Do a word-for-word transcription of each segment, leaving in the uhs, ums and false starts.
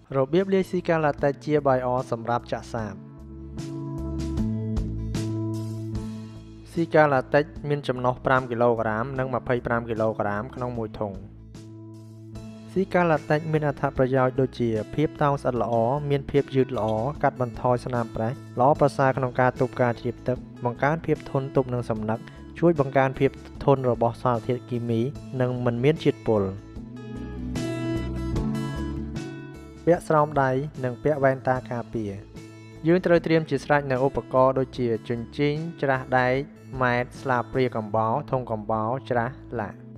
របៀបលាយស៊ីកាឡាតិចជាបាយអសម្រាប់ចាក់សាបស៊ីកាឡាតិចមានចំណុះfiveគីឡូក្រាមនិងtwenty-fiveគីឡូក្រាមក្នុងមួយធុងស៊ីកាឡាតិចមានអត្ថប្រយោជន៍ដូចជាភាពតោងស្អិតល្អមានភាពយឺតល្អកាត់បន្ថយស្នាមប្រេះល្អប្រសើរក្នុងការទប់ការជ្រាបទឹកបង្កើនភាពធន់ទប់នឹងសំណឹកជួយបង្កើនភាពធន់របស់សារធាតុគីមីនិងមិនមានជាតិពុលពាក់ស្រោមដៃនិងពាក់វ៉ែនតាការពារយើងត្រូវត្រៀមជាស្រេចនូវឧបករណ៍ដូចជាជញ្ជីងច្រាសដែកម៉ែតស្លាបព្រាកំបោរធុងកំបោរច្រាសឡាក់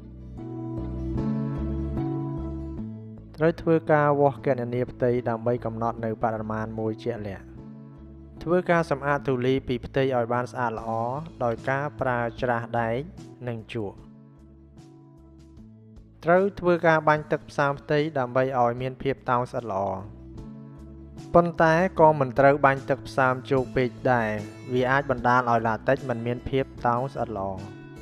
ត្រូវធ្វើការវាស់គណនាផ្ទៃដើម្បីកំណត់នូវបរិមាណមួយជាក់លាក់ធ្វើការសម្អាតធូលីពីផ្ទៃឲ្យបានស្អាតល្អដោយការប្រើច្រាសដែកនិងជក់ត្រូវធ្វើការបាញ់ទឹកផ្សើមផ្ទៃដើម្បីឲ្យមានភាពតោងស្អិតល្អប៉ុន្តែក៏មិនត្រូវបាញ់ទឹកផ្សើមជោគពេកដែរវាអាចបណ្ដាលឲ្យឡាតិចមិនមានភាពតោងស្អិតល្អ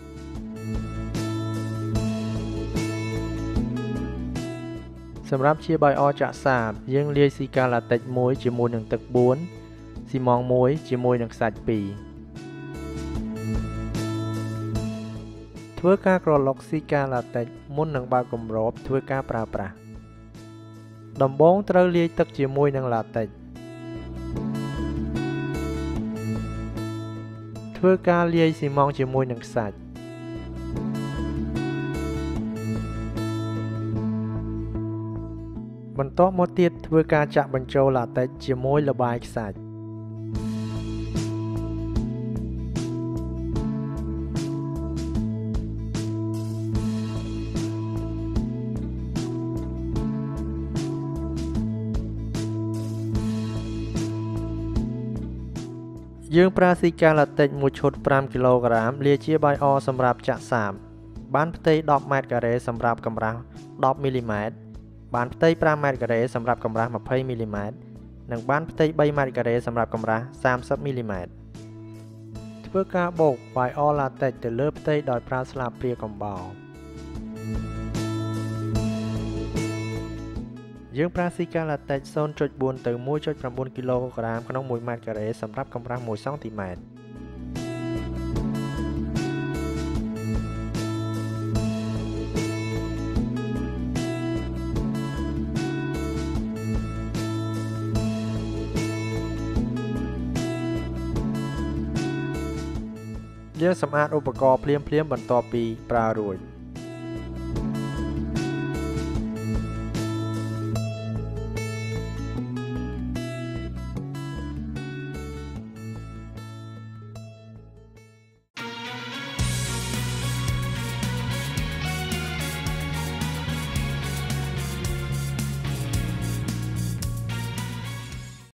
សម្រាប់ជាបាយអចាក់សាបយើងលាយស៊ីកាឡាតិចមួយជាមួយនឹងទឹកfourស៊ីម៉ងមួយជាមួយនឹងខ្សាច់twoធ្វើការក្រឡុកស៊ីកាឡាតិចមុននឹងបើកគម្របធ្វើការប្រើប្រាស់ដំបូងត្រូវលាយទឹកជាមួយនឹងឡាតិចធ្វើការលាយស៊ីម៉ងជាមួយនឹងខ្សាច់បន្ទាប់មកទៀតធ្វើការចាក់បញ្ចូលឡាតិចជាមួយល្បាយខ្សាច់យើងប្រើស៊ីកាឡាតិចមួយឈុតfiveគីឡូក្រាមលាយជាបាយអសម្រាប់ចាក់សាបបានផ្ទៃtenម៉ែត្រការ៉េសម្រាប់កម្រាស់tenមីលីម៉ែត្របានផ្ទៃfiveម៉ែត្រការ៉េសម្រាប់កម្រាស់twentyមីលីម៉ែត្រនិងបានផ្ទៃthreeម៉ែត្រការ៉េសម្រាប់កម្រាស់thirtyមីលីម៉ែត្រធ្វើការបូកបាយអឡាតិចទៅលើផ្ទៃដោយប្រើស្លាបព្រាកំបោរយើងប្រើស៊ីកាឡាតិចzero point fourទៅone point nineគីឡូក្រាមក្នុងoneម៉ែត្រការ៉េសម្រាប់កម្រាស់oneសង់ទីម៉ែត្រយើងសម្អាតឧបករណ៍ភ្លាមៗបន្ទាប់ពីប្រើរួច